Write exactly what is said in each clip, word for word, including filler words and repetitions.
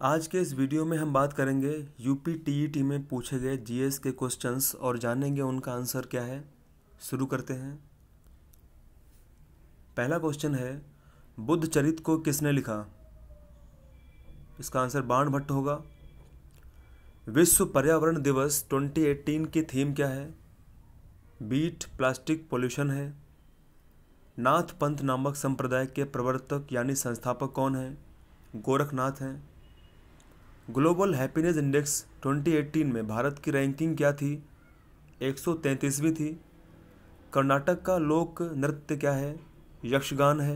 आज के इस वीडियो में हम बात करेंगे यूपी टीईटी में पूछे गए जीएस के क्वेश्चंस और जानेंगे उनका आंसर क्या है। शुरू करते हैं। पहला क्वेश्चन है, बुद्ध चरित को किसने लिखा? इसका आंसर बाण भट्ट होगा। विश्व पर्यावरण दिवस दो हज़ार अठारह की थीम क्या है? बीट प्लास्टिक पोल्यूशन है। नाथ पंथ नामक संप्रदाय के प्रवर्तक यानी संस्थापक कौन है? गोरखनाथ हैं। ग्लोबल हैप्पीनेस इंडेक्स दो हज़ार अठारह में भारत की रैंकिंग क्या थी? एक सौ तैंतीसवीं थी। कर्नाटक का लोक नृत्य क्या है? यक्षगान है।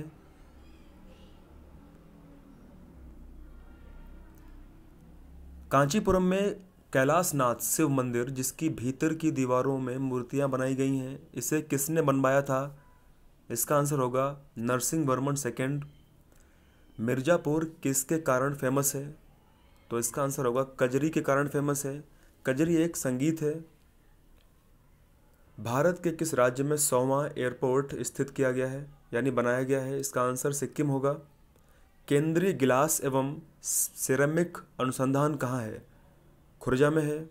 कांचीपुरम में कैलाशनाथ शिव मंदिर, जिसकी भीतर की दीवारों में मूर्तियां बनाई गई हैं, इसे किसने बनवाया था? इसका आंसर होगा नरसिंह वर्मन सेकेंड। मिर्ज़ापुर किसके कारण फेमस है? तो इसका आंसर होगा कजरी के कारण फेमस है। कजरी एक संगीत है। भारत के किस राज्य में सौवां एयरपोर्ट स्थित किया गया है यानी बनाया गया है? इसका आंसर सिक्किम होगा। केंद्रीय गिलास एवं सिरेमिक अनुसंधान कहाँ है? खुर्जा में है।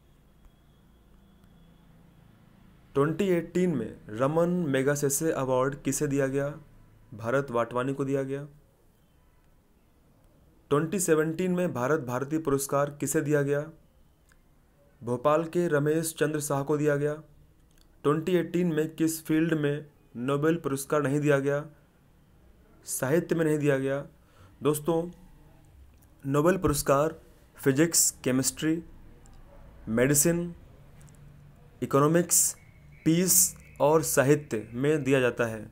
दो हज़ार अठारह में रमन मैगसेसे अवार्ड किसे दिया गया? भारत वाटवानी को दिया गया। दो हज़ार सत्रह में भारत भारती पुरस्कार किसे दिया गया? भोपाल के रमेश चंद्र शाह को दिया गया। दो हज़ार अठारह में किस फील्ड में नोबेल पुरस्कार नहीं दिया गया? साहित्य में नहीं दिया गया। दोस्तों, नोबेल पुरस्कार physics, chemistry, medicine, economics, peace और साहित्य में दिया जाता है।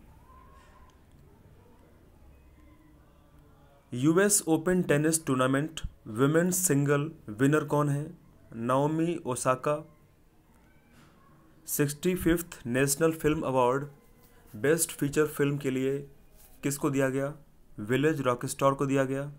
US open tennis tournament women's single winner कौन है? Naomi Osaka. Sixty fifth national film award best feature film के लिए किसको दिया गया? विलेज रॉकस्टार को दिया गया।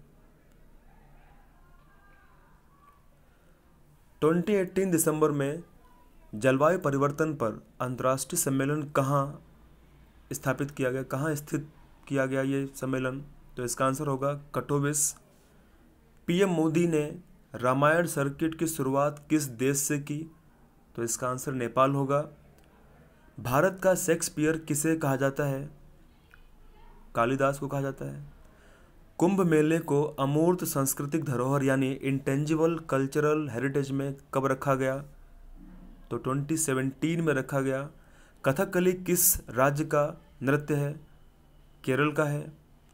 दो हज़ार अठारह दिसंबर में जलवायु परिवर्तन पर अंतर्राष्ट्रीय सम्मेलन कहाँ स्थापित किया गया, कहाँ स्थित किया गया ये सम्मेलन? तो इसका आंसर होगा कटोविस। पीएम मोदी ने रामायण सर्किट की शुरुआत किस देश से की? तो इसका आंसर नेपाल होगा। भारत का शेक्सपियर किसे कहा जाता है? कालिदास को कहा जाता है। कुंभ मेले को अमूर्त सांस्कृतिक धरोहर यानी इंटेंजिबल कल्चरल हेरिटेज में कब रखा गया? तो दो हज़ार सत्रह में रखा गया। कथकली किस राज्य का नृत्य है? केरल का है।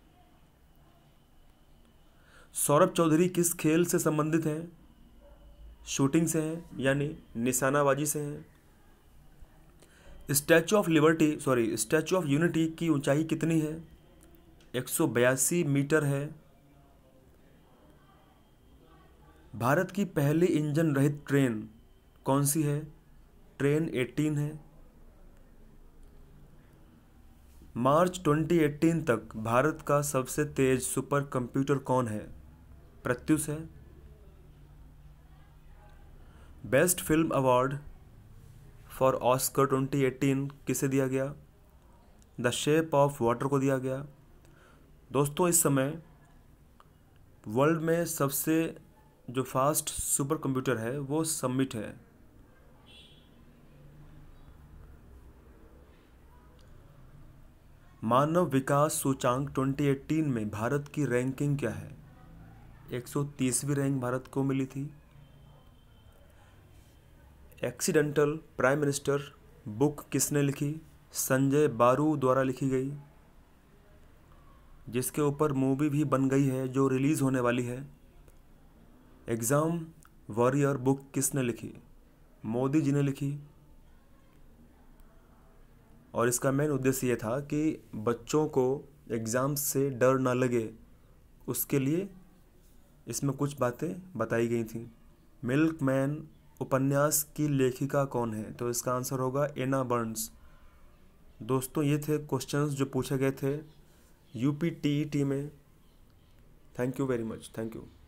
सौरभ चौधरी किस खेल से संबंधित हैं? शूटिंग से हैं यानी निशानाबाजी से हैं। Statue of Liberty sorry Statue of Unity की ऊंचाई कितनी है? एक सौ बयासी मीटर है। भारत की पहली इंजन रहित ट्रेन कौन सी है? ट्रेन अठारह है। मार्च दो हज़ार अठारह तक भारत का सबसे तेज सुपर कंप्यूटर कौन है? प्रत्युष है। Best film award for Oscar दो हज़ार अठारह किसे दिया गया? द शेप ऑफ वाटर को दिया गया। दोस्तों, इस समय वर्ल्ड में सबसे जो फास्ट सुपर कंप्यूटर है वो समिट है। मानव विकास सूचांक दो हज़ार अठारह में भारत की रैंकिंग क्या है? एक सौ तीसवीं रैंक भारत को मिली थी। एक्सीडेंटल प्राइम मिनिस्टर बुक किसने लिखी? संजय बारू द्वारा लिखी गई, जिसके ऊपर मूवी भी बन गई है जो रिलीज़ होने वाली है। एग्ज़ाम वॉरियर बुक किसने लिखी? मोदी जी ने लिखी। और इसका मेन उद्देश्य ये था कि बच्चों को एग्ज़ाम से डर ना लगे, उसके लिए इसमें कुछ बातें बताई गई थी। मिल्कमैन उपन्यास की लेखिका कौन है? तो इसका आंसर होगा एना बर्न्स। दोस्तों, ये थे क्वेश्चंस जो पूछे गए थे यूपी टीईटी में। Thank you very much. Thank you.